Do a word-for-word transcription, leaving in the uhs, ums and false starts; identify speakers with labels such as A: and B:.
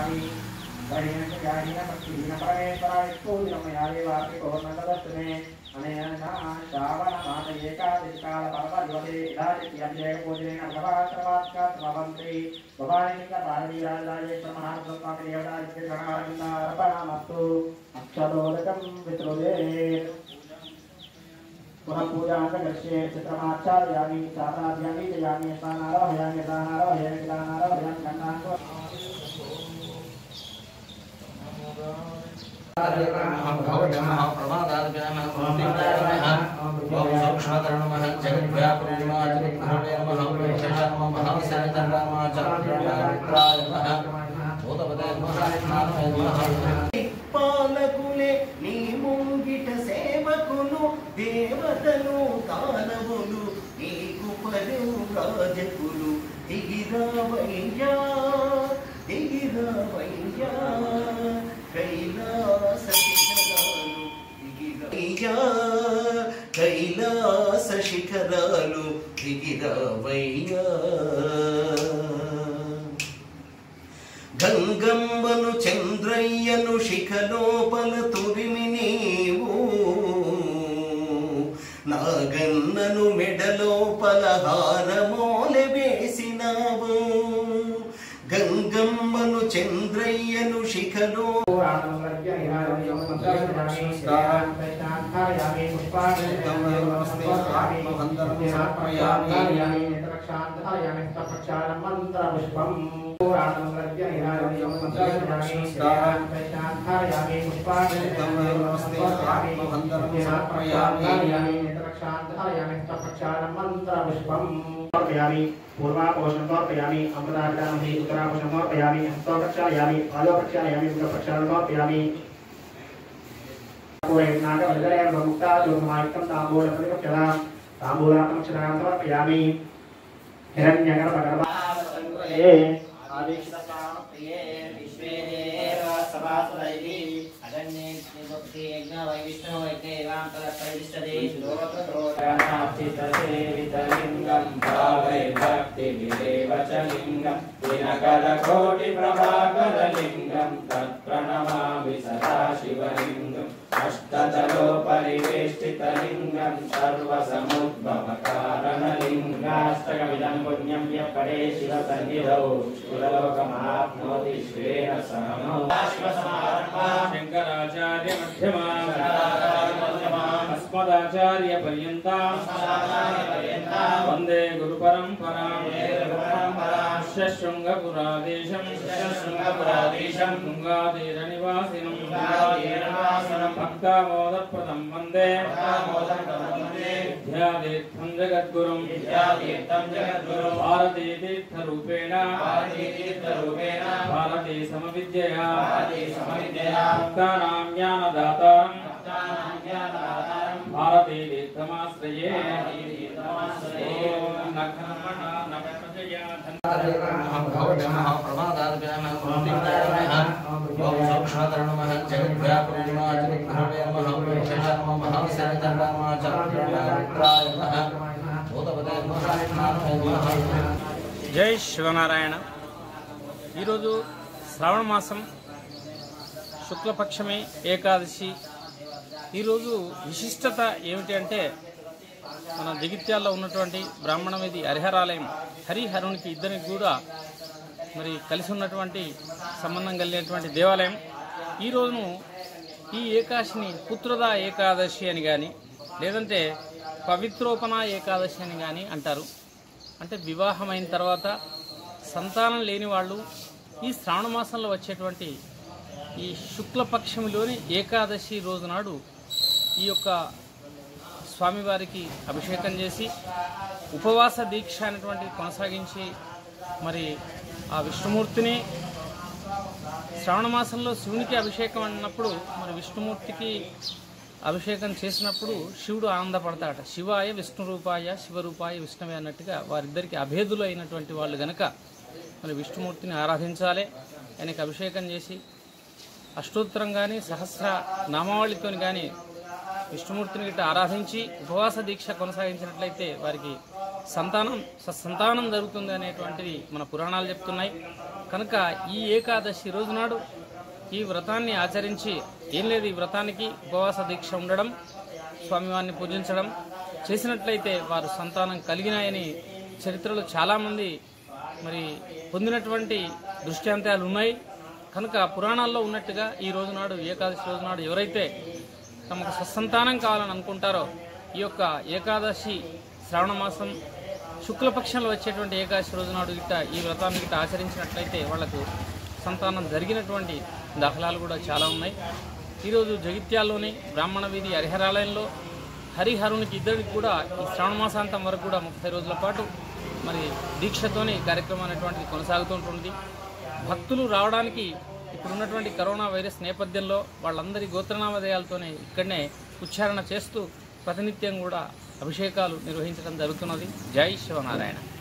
A: यामी गणेन यामीन भक्तिहीन परमेश्वराय पूजितमयावे वार्तिको नन्ददस्तमे अनेन श्रावण मास एकादश काल पर्वदिवसे इदादित्यभिषेक पूजनेन भगवान् सर्वात्मन्त्री भवानी पार्वती राजराजेश्वर महास्वामी देवतादित्य गणारविन्दार्पणमस्तु अक्षतोदकं वितृजेत् पुनः पूजा करिष्ये चित्रमाचार्यामि चातार्यामि जयामि स्नानारोहयामि दानारोहयामि दानारोहयामि गन्धान्
B: పాలకులే నీ ముంగిట సేవకులు దేవతలు దానవులు నీకు పరు రాజకులు దిగిరావయ్యా దిగిరావయ్యా కైలాస శిఖరాలు దిగిరయ్యా కైలాస శిఖరాలు దిగిరావయ్యా గంగమ్మను చంద్రయ్యను శిఖలోపల తురిమి నీవు నాగన్నను మెడలోపల హారమోలె వేసినావు గంగమ్మను చంద్రయ్యను శిఖలో
A: पूर्वापोषण समर्पयामि अमृताभिधानमहि उत्तरापोषण समर्पयामि हस्तो प्रक्षालयामि पादौ प्रक्षालयामि मुख प्रक्षालनं समर्पयामि नागवल्लभेन मुक्ता दुर्गमायुक्तं ताम्बूलप्रतिपक्षतां ताम्बूलात्मक्षतां समर्पयामि हिरण्यगर्भगर्भावसङ्ग्रहे आदिक्षितप्राणप्रिये विश्वेदेव सभासुरैः अगण्ये भक्ति यज्ञ वैविष्णो यज्ञेवां तदप्रविष्टदे श्लोकदोषाचितसेवितलिङ्गं भावै भक्तिविदेव च लिङ्गं दिनकरकोटिप्रभाकरलिङ्गं तत्प्रणमामि सदा शिवलिङ्गम् अष्टतलोपरिवेष्टितलिङ्गं सर्वसमुद्भवकारणलिङ्गाष्टकमिदं पुण्यं यः पठे शिवसन्निधौ शिवलोकमाप्नोति श्रेण समो शङ्कराचार्य मध्यमाम् अस्मदाचार्यपर्यन्तां वन्दे गुरुपरम्परां शृङ्गपुराधीशं शृङ्गपुराधीशं तुङ्गातीरनिवासिनं भक्तामोदप्रदं वन्दे विद्यातीर्थं जगद्गुरुं भारतीतीर्थरूपेण भारती समविद्यया भक्तानां ज्ञानदातारं भारतीतीर्थमाश्रये జై శివనారాయణ. ఈరోజు శ్రావణ మాసం శుక్లపక్షమే ఏకాదశి. ఈరోజు విశిష్టత ఏమిటి అంటే మన జగిత్యాల్లో ఉన్నటువంటి బ్రాహ్మణవేది హరిహరాలయం హరిహరునికి ఇద్దరికి కూడా మరి కలిసి ఉన్నటువంటి సంబంధం కలిగినటువంటి దేవాలయం. ఈ రోజును ఈ ఏకాదశిని పుత్రదా ఏకాదశి అని కానీ లేదంటే పవిత్రోపణ ఏకాదశి అని కానీ అంటారు. అంటే వివాహమైన తర్వాత సంతానం లేని వాళ్ళు ఈ శ్రావణ మాసంలో వచ్చేటువంటి ఈ శుక్లపక్షంలోని ఏకాదశి రోజు నాడు ఈ యొక్క స్వామివారికి అభిషేకం చేసి ఉపవాస దీక్ష అనేటువంటి కొనసాగించి మరి ఆ విష్ణుమూర్తిని శ్రావణ మాసంలో శివునికి అభిషేకం అన్నప్పుడు మరి విష్ణుమూర్తికి అభిషేకం చేసినప్పుడు శివుడు ఆనందపడతాడట. శివాయ విష్ణు రూపాయ శివరూపాయ విష్ణువే అన్నట్టుగా వారిద్దరికి అభేదులు అయినటువంటి వాళ్ళు గనక మరి విష్ణుమూర్తిని ఆరాధించాలి. ఆయనకి అభిషేకం చేసి అష్టోత్తరం కానీ సహస్ర నామావళితో కానీ విష్ణుమూర్తిని గిట్ట ఆరాధించి ఉపవాస దీక్ష కొనసాగించినట్లయితే వారికి సంతానం సత్సంతానం జరుగుతుంది అనేటువంటిది మన పురాణాలు చెప్తున్నాయి. కనుక ఈ ఏకాదశి రోజు నాడు ఈ వ్రతాన్ని ఆచరించి, ఏం లేదు ఈ వ్రతానికి ఉపవాస దీక్ష ఉండడం, స్వామివారిని పూజించడం చేసినట్లయితే వారు సంతానం కలిగినాయని చరిత్రలో చాలామంది మరి పొందినటువంటి దృష్టాంతాలు ఉన్నాయి. కనుక పురాణాల్లో ఉన్నట్టుగా ఈ రోజు నాడు ఏకాదశి రోజు నాడు ఎవరైతే తమకు సత్సంతానం కావాలని అనుకుంటారో ఈ యొక్క ఏకాదశి శ్రావణ మాసం శుక్లపక్షంలో వచ్చేటువంటి ఏకాదశి రోజు నాడు గిట్ట ఈ వ్రతాన్ని గిట్ట ఆచరించినట్లయితే వాళ్లకు సంతానం జరిగినటువంటి దాఖలాలు కూడా చాలా ఉన్నాయి. ఈరోజు జగిత్యాల్లోని బ్రాహ్మణ వీధి హరిహరాలయంలో హరిహరునికి ఇద్దరికి కూడా ఈ శ్రావణ మాసాంతం వరకు కూడా ముప్పై రోజుల పాటు మరి దీక్షతోనే ఈ కార్యక్రమం అనేటువంటిది కొనసాగుతుంటుంది. భక్తులు రావడానికి ఇప్పుడున్నటువంటి కరోనా వైరస్ నేపథ్యంలో వాళ్ళందరి గోత్రనామధేయాలతోనే ఇక్కడనే ఉచ్చారణ చేస్తూ ప్రతినిత్యం కూడా అభిషేకాలు నిర్వహించడం జరుగుతున్నది. జై శివనారాయణ.